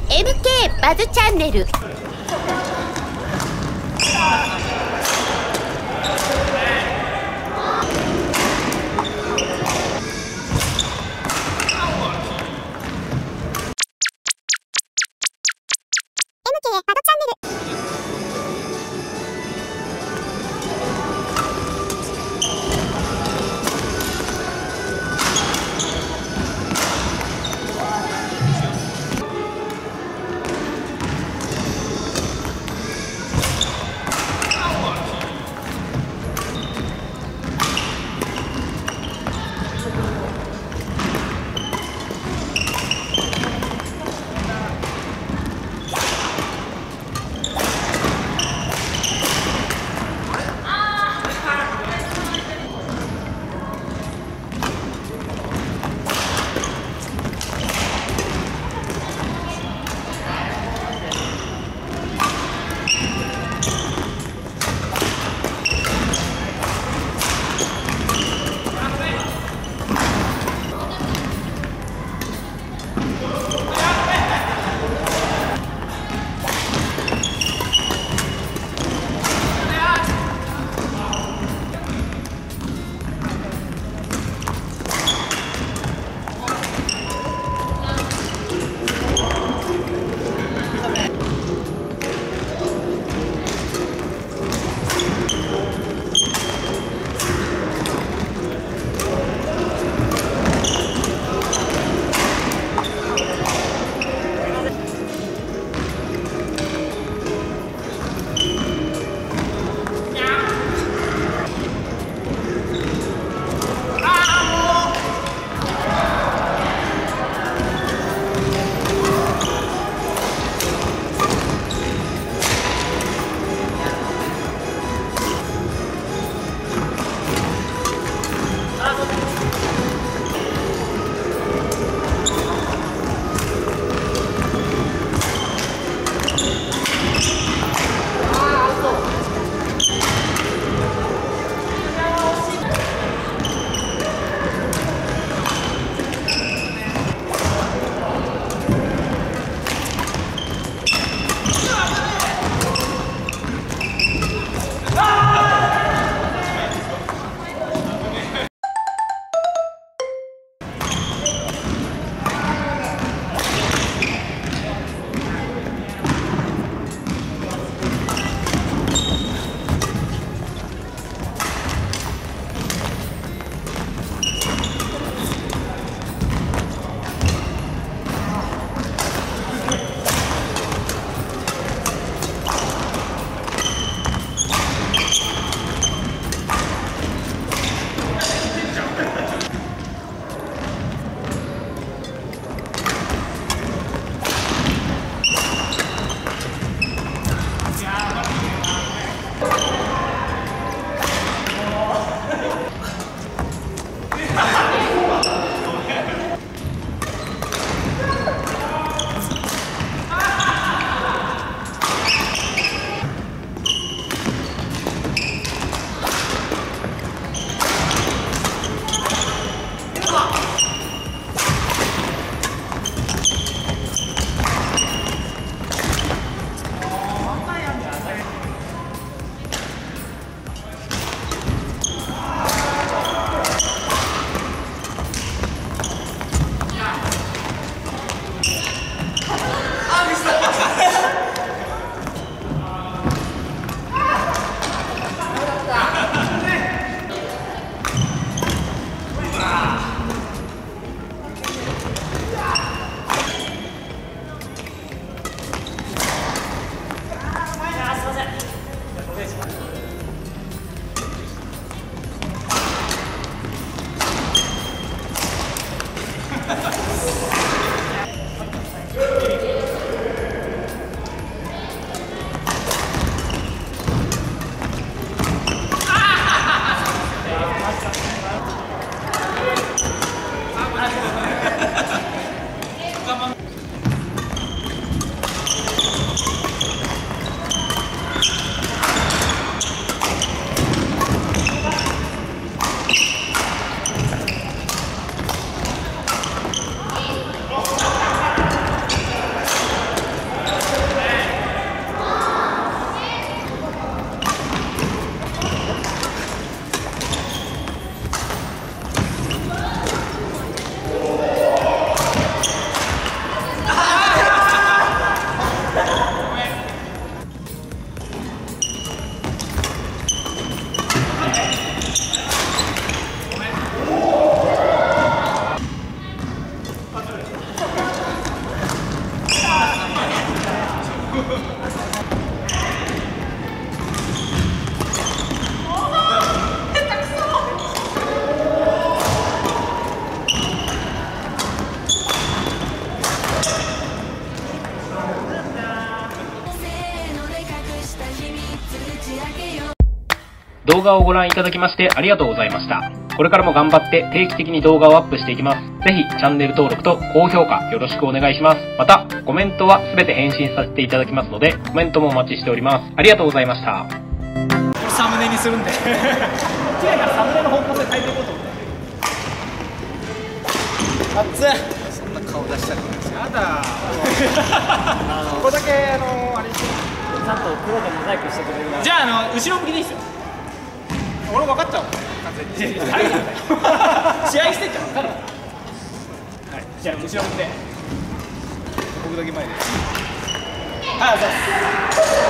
MK バズチャンネル。 動画をご覧いただきましてありがとうございました。これからも頑張って定期的に動画をアップしていきます。ぜひチャンネル登録と高評価よろしくお願いします。また、コメントは全て返信させていただきますので、コメントもお待ちしております。ありがとうございました。 サムネにするんで。違うからサムネの方向性変えていこうと思って。熱い。そんな顔出したくないです。やだ。ここだけあれちゃんと黒でモザイクしてくれる。じゃあ後ろ向きでいいですよ。俺分かっちゃう。完全に。試合してんじゃん。分かる。はい。じゃあ後ろ向きで。僕だけ前で。はい、そうです。